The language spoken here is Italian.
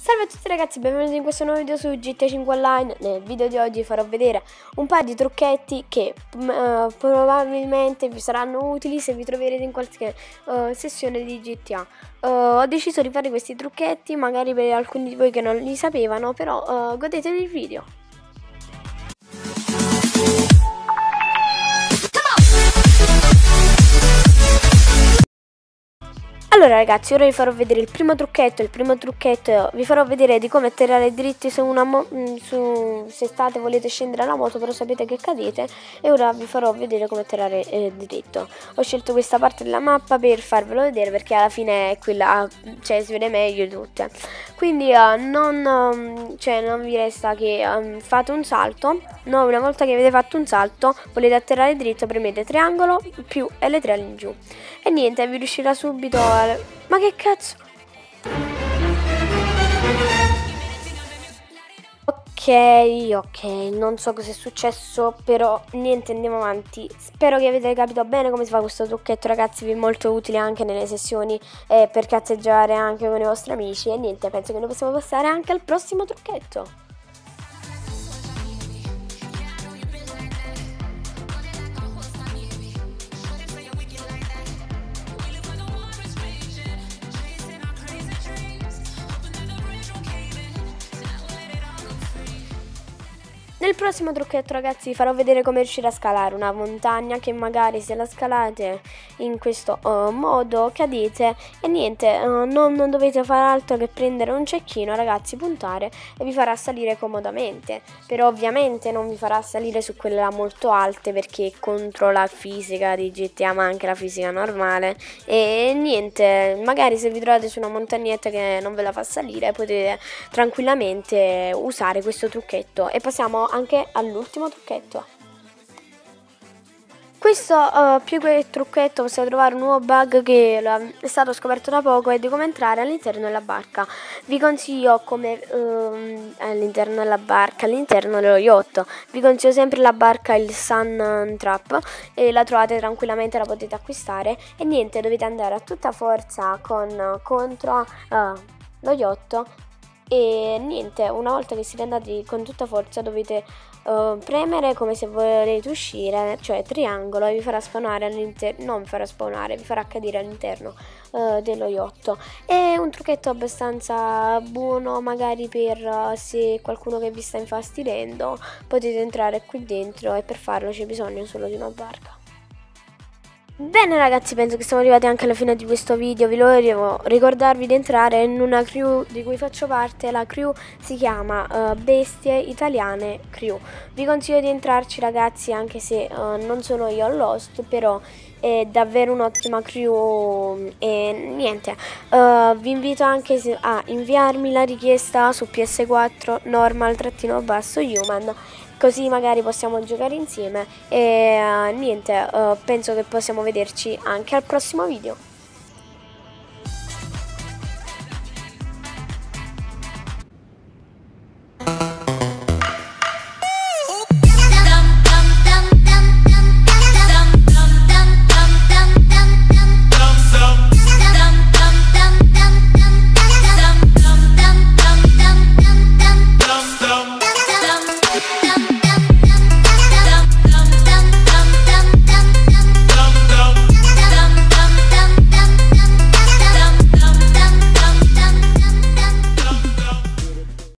Salve a tutti ragazzi, benvenuti in questo nuovo video su GTA 5 Online. Nel video di oggi farò vedere un paio di trucchetti che probabilmente vi saranno utili se vi troverete in qualche sessione di GTA. Ho deciso di fare questi trucchetti magari per alcuni di voi che non li sapevano, però godetevi il video. Allora ragazzi, ora vi farò vedere il primo trucchetto. Vi farò vedere di come atterrare dritti se volete scendere alla moto, però sapete che cadete. E ora vi farò vedere come atterrare dritto. Ho scelto questa parte della mappa per farvelo vedere perché alla fine è quella, cioè si vede meglio di tutte. Quindi non vi resta che fate un salto. No, una volta che avete fatto un salto, volete atterrare dritto, premete triangolo più L3 all'ingiù. E niente, vi riuscirà subito Ma che cazzo? Ok, non so cosa è successo, però niente, andiamo avanti. Spero che avete capito bene come si fa questo trucchetto, ragazzi, vi è molto utile anche nelle sessioni per cazzeggiare anche con i vostri amici. E niente, penso che noi possiamo passare anche al prossimo trucchetto. Nel prossimo trucchetto ragazzi vi farò vedere come riuscire a scalare una montagna che magari se la scalate in questo modo cadete e niente, non dovete fare altro che prendere un cecchino ragazzi, puntare e vi farà salire comodamente, però ovviamente non vi farà salire su quelle là molto alte perché contro la fisica di GTA ma anche la fisica normale e niente, magari se vi trovate su una montagnetta che non ve la fa salire potete tranquillamente usare questo trucchetto. E passiamo anche all'ultimo trucchetto. Questo più che trucchetto possiamo trovare un nuovo bug che è stato scoperto da poco, è di come entrare all'interno della barca. Vi consiglio come all'interno della barca, all'interno dello yacht. Vi consiglio sempre la barca, il Sun Trap, e la trovate tranquillamente, la potete acquistare. E niente, dovete andare a tutta forza contro lo yacht. E niente, una volta che siete andati con tutta forza dovete premere come se volete uscire, cioè triangolo, e vi farà spawnare all'interno, non vi farà spawnare, vi farà cadere all'interno dello yacht. È un trucchetto abbastanza buono, magari per se qualcuno che vi sta infastidendo, potete entrare qui dentro e per farlo c'è bisogno solo di una barca. Bene ragazzi, penso che siamo arrivati anche alla fine di questo video. Vi volevo ricordarvi di entrare in una crew di cui faccio parte. La crew si chiama Bestie Italiane Crew. Vi consiglio di entrarci ragazzi, anche se non sono io Lost, però è davvero un'ottima crew. E niente, vi invito anche a inviarmi la richiesta su PS4 normal-human, così magari possiamo giocare insieme e niente, penso che possiamo vederci anche al prossimo video.